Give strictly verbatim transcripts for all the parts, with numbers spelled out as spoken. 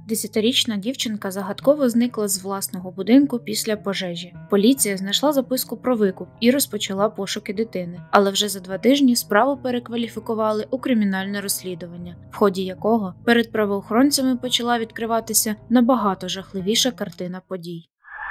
десятирічна дівчинка загадково зникла з власного будинку після пожежі. Поліція знайшла записку про викуп і розпочала пошуки дитини. Але вже за два тижні справу перекваліфікували у кримінальне розслідування, в ході якого перед правоохоронцями почала відкриватися набагато жахливіша картина подій.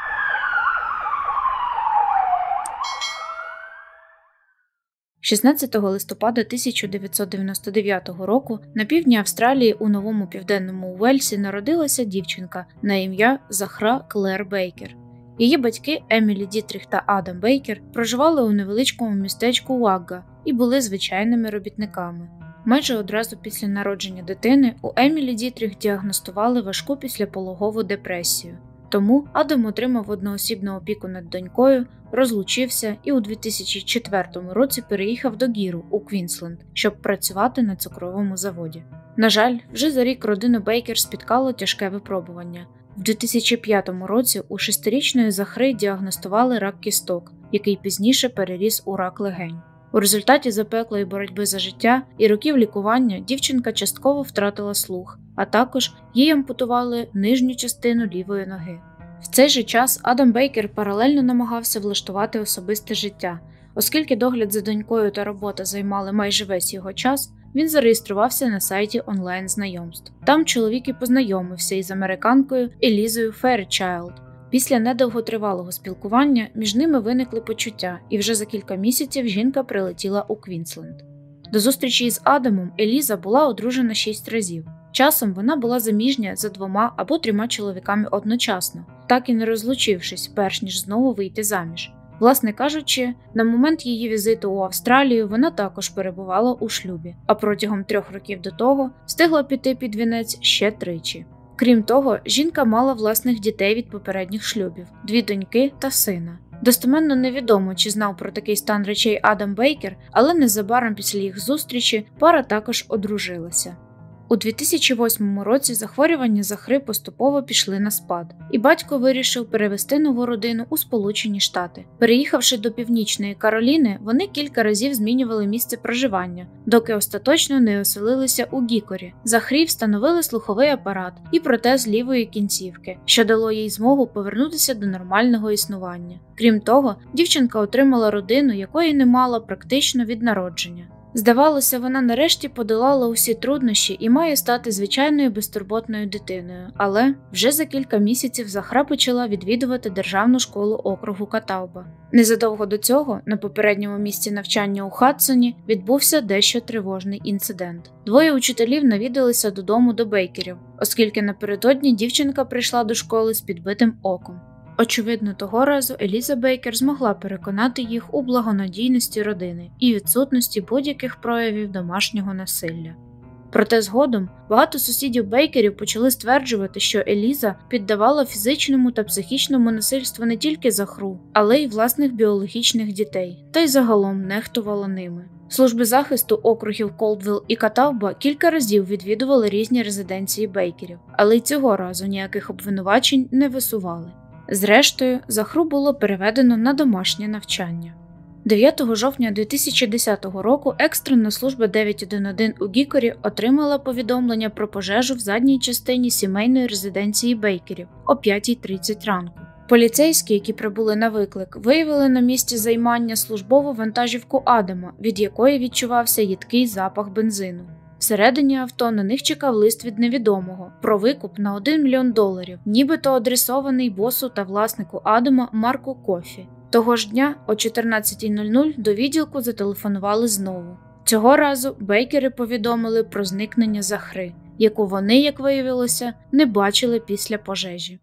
шістнадцятого листопада тисяча дев'ятсот дев'яносто дев'ятого року на півдні Австралії у Новому Південному Уельсі народилася дівчинка на ім'я Захра Клер Бейкер. Її батьки Емілі Дітріх та Адам Бейкер проживали у невеличкому містечку Уагга і були звичайними робітниками. Майже одразу після народження дитини у Емілі Дітріх діагностували важку післяпологову депресію. Тому Адам отримав одноосібну опіку над донькою, розлучився і у дві тисячі четвертому році переїхав до Гіру у Квінсленд, щоб працювати на цукровому заводі. На жаль, вже за рік родину Бейкер спіткало тяжке випробування. В дві тисячі п'ятому році у шестирічної Захри діагностували рак кісток, який пізніше переріс у рак легень. У результаті запеклої боротьби за життя і років лікування дівчинка частково втратила слух, а також їй ампутували нижню частину лівої ноги. В цей же час Адам Бейкер паралельно намагався влаштувати особисте життя. Оскільки догляд за донькою та робота займали майже весь його час, він зареєструвався на сайті онлайн-знайомств. Там чоловік і познайомився із американкою Елізою Феррічайлд. Після недовготривалого спілкування між ними виникли почуття, і вже за кілька місяців жінка прилетіла у Квінсленд. До зустрічі із Адамом Еліза була одружена шість разів. Часом вона була заміжня за двома або трьома чоловіками одночасно, так і не розлучившись, перш ніж знову вийти заміж. Власне кажучи, на момент її візиту у Австралію вона також перебувала у шлюбі, а протягом трьох років до того встигла піти під вінець ще тричі. Крім того, жінка мала власних дітей від попередніх шлюбів – дві доньки та сина. Достеменно невідомо, чи знав про такий стан речей Адам Бейкер, але незабаром після їх зустрічі пара також одружилася. У дві тисячі восьмому році захворювання Захри поступово пішли на спад, і батько вирішив перевести нову родину у Сполучені Штати. Переїхавши до Північної Кароліни, вони кілька разів змінювали місце проживання, доки остаточно не оселилися у Гікорі. Захрі встановили слуховий апарат і протез лівої кінцівки, що дало їй змогу повернутися до нормального існування. Крім того, дівчинка отримала родину, якої не мала практично від народження. Здавалося, вона нарешті подолала усі труднощі і має стати звичайною безтурботною дитиною, але вже за кілька місяців Захра почала відвідувати державну школу округу Катауба. Незадовго до цього, на попередньому місці навчання у Хадсоні, відбувся дещо тривожний інцидент. Двоє учителів навідалися додому до Бейкерів, оскільки напередодні дівчинка прийшла до школи з підбитим оком. Очевидно, того разу Еліза Бейкер змогла переконати їх у благонадійності родини і відсутності будь-яких проявів домашнього насилля. Проте згодом багато сусідів Бейкерів почали стверджувати, що Еліза піддавала фізичному та психічному насильству не тільки Захру, але й власних біологічних дітей, та й загалом нехтувала ними. Служби захисту округів Колдвіл і Катауба кілька разів відвідували різні резиденції Бейкерів, але й цього разу ніяких обвинувачень не висували. Зрештою, Захру було переведено на домашнє навчання. дев'ятого жовтня дві тисячі десятого року екстрена служба дев'ять один один у Гікорі отримала повідомлення про пожежу в задній частині сімейної резиденції Бейкерів о п'ятій тридцять ранку. Поліцейські, які прибули на виклик, виявили на місці займання службову вантажівку Адама, від якої відчувався їдкий запах бензину. Всередині авто на них чекав лист від невідомого про викуп на один мільйон доларів, нібито адресований босу та власнику Адама Марку Кофі. Того ж дня о чотирнадцятій нуль нуль до відділку зателефонували знову. Цього разу Бейкери повідомили про зникнення Захри, яку вони, як виявилося, не бачили після пожежі.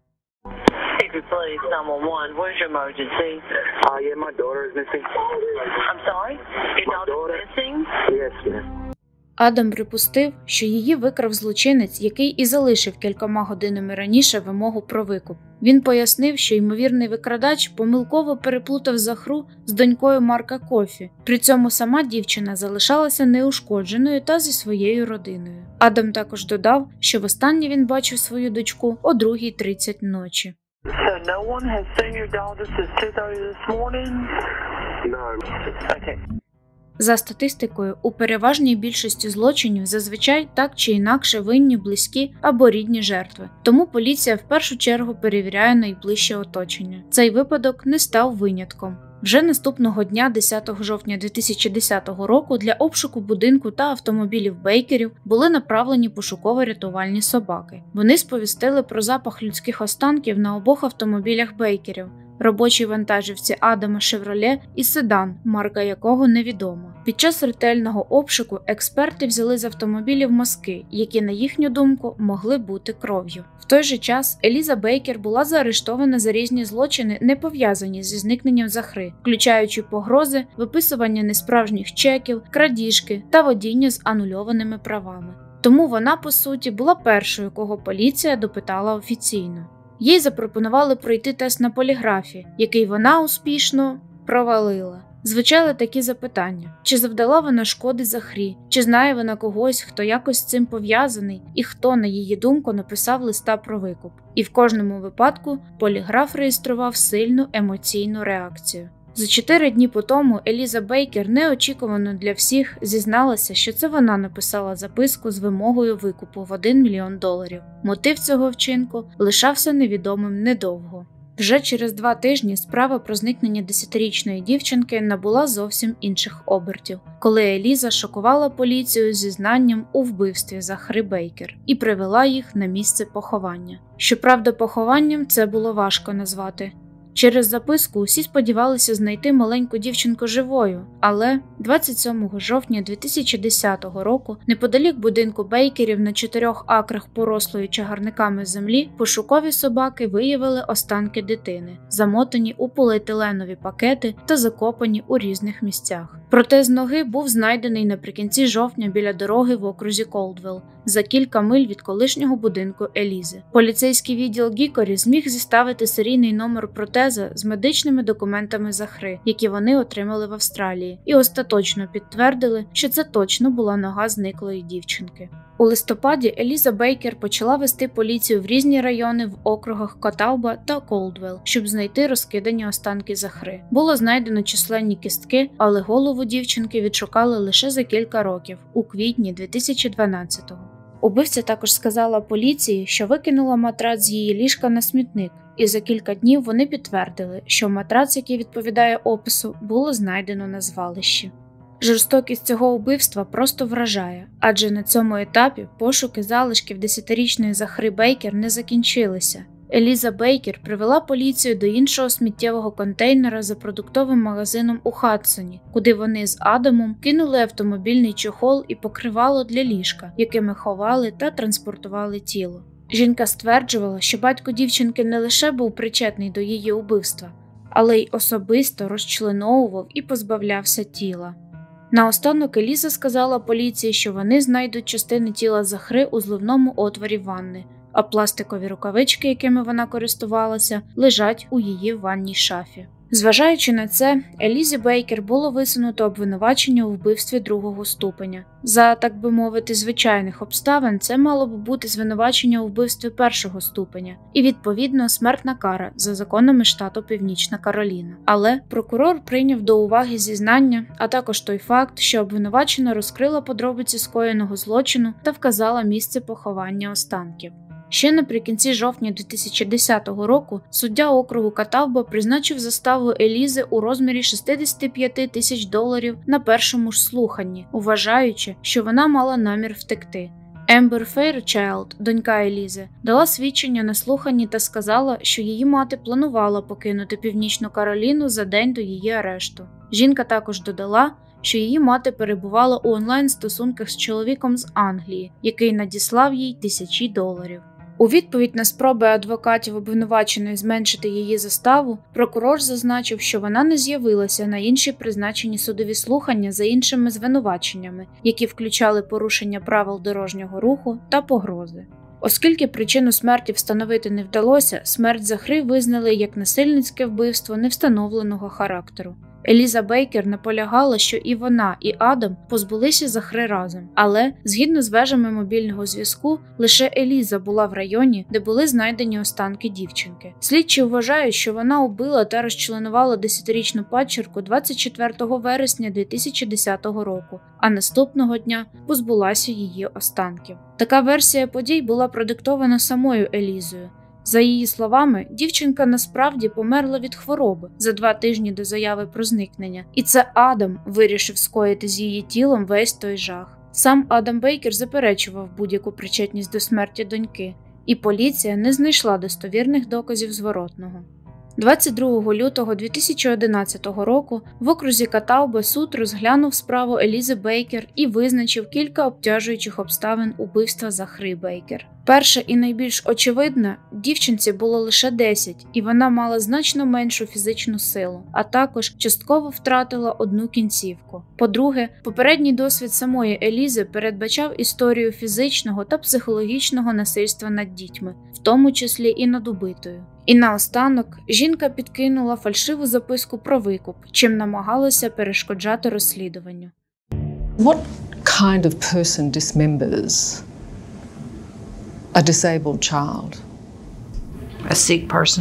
Police nine one one. What is your emergency? Uh, yeah, my daughter is missing. I'm sorry? Your My daughter's daughter? missing? Yes, ma'am. Адам припустив, що її викрав злочинець, який і залишив кількома годинами раніше вимогу про викуп. Він пояснив, що ймовірний викрадач помилково переплутав Захру з донькою Марка Кофі. При цьому сама дівчина залишалася неушкодженою та зі своєю родиною. Адам також додав, що востаннє він бачив свою дочку о другій тридцять ночі. So no one has seen your daughter since two thirty this morning? No. Okay. За статистикою, у переважній більшості злочинів зазвичай так чи інакше винні близькі або рідні жертви, тому поліція в першу чергу перевіряє найближче оточення. Цей випадок не став винятком. Вже наступного дня, десятого жовтня дві тисячі десятого року, для обшуку будинку та автомобілів Бейкерів були направлені пошуково-рятувальні собаки. Вони сповістили про запах людських останків на обох автомобілях Бейкерів, робочій вантажівці Адама Шевроле і седан, марка якого невідома. Під час ретельного обшуку експерти взяли з автомобілів мазки, які, на їхню думку, могли бути кров'ю. В той же час Еліза Бейкер була заарештована за різні злочини, не пов'язані зі зникненням Захри, включаючи погрози, виписування несправжніх чеків, крадіжки та водіння з анульованими правами. Тому вона, по суті, була першою, кого поліція допитала офіційно. Їй запропонували пройти тест на поліграфі, який вона успішно провалила. Звучали такі запитання: чи завдала вона шкоди Захрі, чи знає вона когось, хто якось з цим пов'язаний, і хто, на її думку, написав листа про викуп. І в кожному випадку поліграф реєстрував сильну емоційну реакцію. За чотири дні по тому Еліза Бейкер неочікувано для всіх зізналася, що це вона написала записку з вимогою викупу в один мільйон доларів. Мотив цього вчинку лишався невідомим недовго. Вже через два тижні справа про зникнення десятирічної дівчинки набула зовсім інших обертів, коли Еліза шокувала поліцію зізнанням у вбивстві Захри Бейкер і привела їх на місце поховання. Щоправда, похованням це було важко назвати. Через записку усі сподівалися знайти маленьку дівчинку живою, але двадцять сьомого жовтня дві тисячі десятого року неподалік будинку Бейкерів на чотирьох акрах порослої чагарниками землі пошукові собаки виявили останки дитини, замотані у поліетиленові пакети та закопані у різних місцях. Протез ноги був знайдений наприкінці жовтня біля дороги в окрузі Колдвелл, за кілька миль від колишнього будинку Елізи. Поліцейський відділ Гікорі зміг зіставити серійний номер протеза з медичними документами Захри, які вони отримали в Австралії, і остаточно підтвердили, що це точно була нога зниклої дівчинки. У листопаді Еліза Бейкер почала вести поліцію в різні райони в округах Котауба та Колдвелл, щоб знайти розкидані останки Захри. Було знайдено численні кістки, але голову дівчинки відшукали лише за кілька років, у квітні дві тисячі дванадцятого. Убивця також сказала поліції, що викинула матрац з її ліжка на смітник, і за кілька днів вони підтвердили, що матрац, який відповідає опису, було знайдено на звалищі. Жорстокість цього вбивства просто вражає, адже на цьому етапі пошуки залишків десятирічної Захри Бейкер не закінчилися. Еліза Бейкер привела поліцію до іншого сміттєвого контейнера за продуктовим магазином у Хадсоні, куди вони з Адамом кинули автомобільний чохол і покривало для ліжка, якими ховали та транспортували тіло. Жінка стверджувала, що батько дівчинки не лише був причетний до її убивства, але й особисто розчленовував і позбавлявся тіла. Наостанок Еліза сказала поліції, що вони знайдуть частини тіла Захри у зливному отворі ванни, а пластикові рукавички, якими вона користувалася, лежать у її ванній шафі. Зважаючи на це, Елізі Бейкер було висунуто обвинувачення у вбивстві другого ступеня. За, так би мовити, звичайних обставин це мало б бути звинувачення у вбивстві першого ступеня і, відповідно, смертна кара за законами штату Північна Кароліна. Але прокурор прийняв до уваги зізнання, а також той факт, що обвинувачена розкрила подробиці скоєного злочину та вказала місце поховання останків. Ще наприкінці жовтня дві тисячі десятого року суддя округу Котауба призначив заставу Елізи у розмірі шістдесят п'ять тисяч доларів на першому ж слуханні, вважаючи, що вона мала намір втекти. Ембер Фейрчайлд, донька Елізи, дала свідчення на слуханні та сказала, що її мати планувала покинути Північну Кароліну за день до її арешту. Жінка також додала, що її мати перебувала у онлайн-стосунках з чоловіком з Англії, який надіслав їй тисячі доларів. У відповідь на спроби адвокатів обвинуваченої зменшити її заставу, прокурор зазначив, що вона не з'явилася на інші призначені судові слухання за іншими звинуваченнями, які включали порушення правил дорожнього руху та погрози. Оскільки причину смерті встановити не вдалося, смерть Захри визнали як насильницьке вбивство невстановленого характеру. Еліза Бейкер наполягала, що і вона, і Адам позбулися Захри разом. Але, згідно з вежами мобільного зв'язку, лише Еліза була в районі, де були знайдені останки дівчинки. Слідчі вважають, що вона убила та розчленувала десятирічну падчерку двадцять четвертого вересня дві тисячі десятого року, а наступного дня позбулася її останків. Така версія подій була продиктована самою Елізою. За її словами, дівчинка насправді померла від хвороби за два тижні до заяви про зникнення, і це Адам вирішив скоїти з її тілом весь той жах. Сам Адам Бейкер заперечував будь-яку причетність до смерті доньки, і поліція не знайшла достовірних доказів зворотного. двадцять другого лютого дві тисячі одинадцятого року в окрузі Катауба суд розглянув справу Елізи Бейкер і визначив кілька обтяжуючих обставин убивства Захри Бейкер. Перше і найбільш очевидне – дівчинці було лише десять, і вона мала значно меншу фізичну силу, а також частково втратила одну кінцівку. По-друге, попередній досвід самої Елізи передбачав історію фізичного та психологічного насильства над дітьми, в тому числі і над убитою. І наостанок, жінка підкинула фальшиву записку про викуп, чим намагалася перешкоджати розслідуванню. What kind of person dismembers a disabled child? A sick person.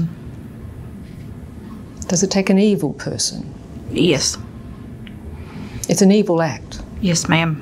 Does it take an evil person? Yes. It's an evil act. Yes, ma'am.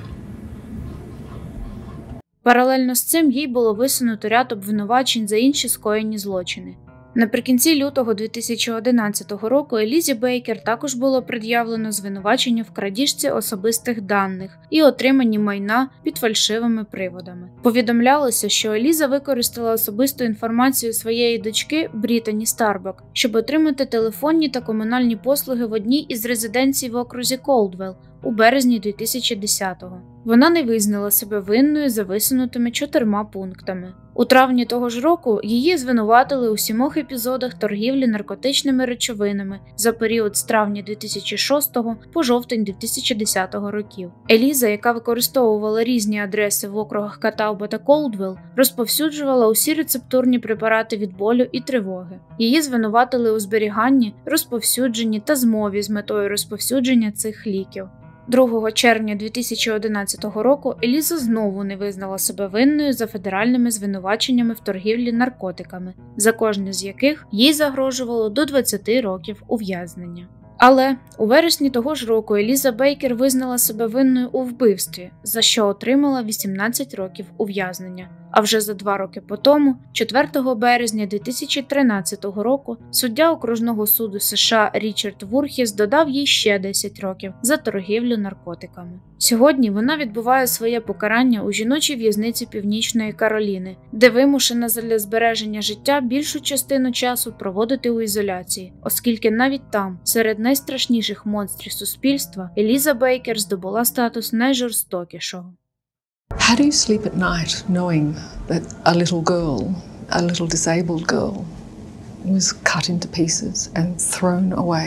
Паралельно з цим їй було висунуто ряд обвинувачень за інші скоєні злочини. Наприкінці лютого дві тисячі одинадцятого року Елізі Бейкер також було пред'явлено звинувачення в крадіжці особистих даних і отриманні майна під фальшивими приводами. Повідомлялося, що Еліза використала особисту інформацію своєї дочки Брітані Старбак, щоб отримати телефонні та комунальні послуги в одній із резиденцій в окрузі Колдвелл у березні дві тисячі десятого. Вона не визнала себе винною за висунутими чотирма пунктами. У травні того ж року її звинуватили у сімох епізодах торгівлі наркотичними речовинами за період з травня дві тисячі шостого по жовтень дві тисячі десятого років. Еліза, яка використовувала різні адреси в округах Катауба та Колдвелл, розповсюджувала усі рецептурні препарати від болю і тривоги. Її звинуватили у зберіганні, розповсюдженні та змові з метою розповсюдження цих ліків. другого червня дві тисячі одинадцятого року Еліза знову не визнала себе винною за федеральними звинуваченнями в торгівлі наркотиками, за кожне з яких їй загрожувало до двадцяти років ув'язнення. Але у вересні того ж року Еліза Бейкер визнала себе винною у вбивстві, за що отримала вісімнадцять років ув'язнення. А вже за два роки по тому, четвертого березня дві тисячі тринадцятого року, суддя окружного суду США Річард Вурхіс додав їй ще десять років за торгівлю наркотиками. Сьогодні вона відбуває своє покарання у жіночій в'язниці Північної Кароліни, де вимушена задля збереження життя більшу частину часу проводити у ізоляції, оскільки навіть там, серед найстрашніших монстрів суспільства, Еліза Бейкер здобула статус найжорстокішого. How do you sleep at night knowing that a little girl, a little disabled girl, was cut into pieces and thrown away?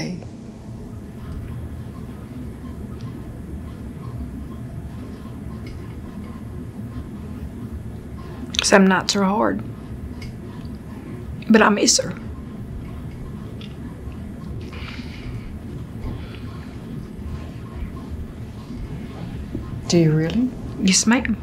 Some nights are hard, but I miss her. Do you really? Yes, ma'am.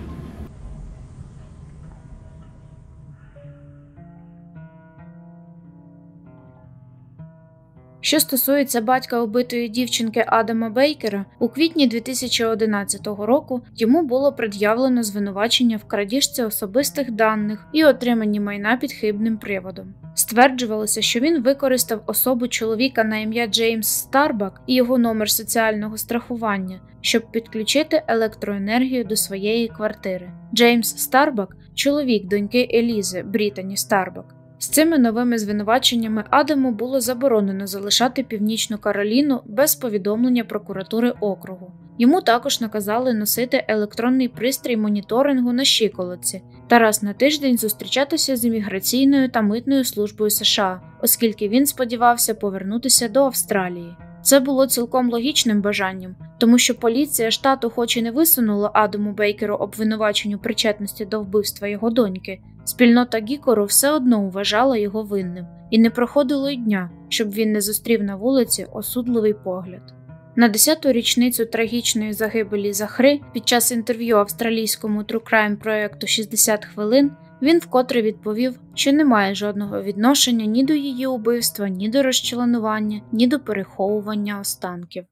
Що стосується батька убитої дівчинки Адама Бейкера, у квітні дві тисячі одинадцятого року йому було пред'явлено звинувачення в крадіжці особистих даних і отриманні майна під хибним приводом. Стверджувалося, що він використав особу чоловіка на ім'я Джеймс Старбак і його номер соціального страхування, щоб підключити електроенергію до своєї квартири. Джеймс Старбак – чоловік доньки Елізи, Брітані Старбак. З цими новими звинуваченнями Адаму було заборонено залишати Північну Кароліну без повідомлення прокуратури округу. Йому також наказали носити електронний пристрій моніторингу на щиколотці та раз на тиждень зустрічатися з імміграційною та митною службою США, оскільки він сподівався повернутися до Австралії. Це було цілком логічним бажанням, тому що поліція штату хоч і не висунула Адаму Бейкеру обвинувачень у причетності до вбивства його доньки, спільнота Гікору все одно вважала його винним, і не проходило й дня, щоб він не зустрів на вулиці осудливий погляд. На десяту річницю трагічної загибелі Захри під час інтерв'ю австралійському True Crime проєкту шістдесят хвилин він вкотре відповів, що не має жодного відношення ні до її убивства, ні до розчленування, ні до переховування останків.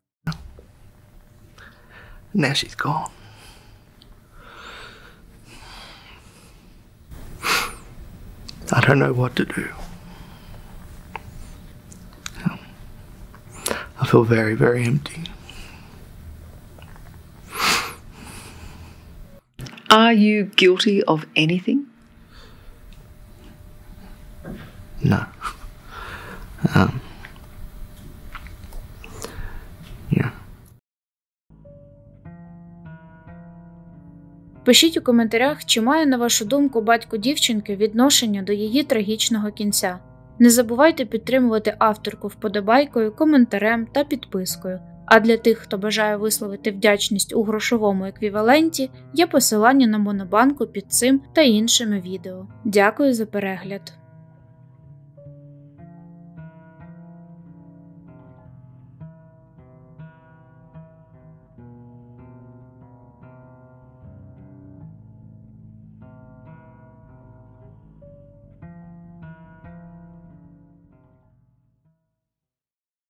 Now she's gone. I don't know what to do. I feel very, very empty. Are you guilty of anything? No. Um, yeah. Пишіть у коментарях, чи має, на вашу думку, батько дівчинки відношення до її трагічного кінця. Не забувайте підтримувати авторку вподобайкою, коментарем та підпискою. А для тих, хто бажає висловити вдячність у грошовому еквіваленті, є посилання на монобанку під цим та іншими відео. Дякую за перегляд!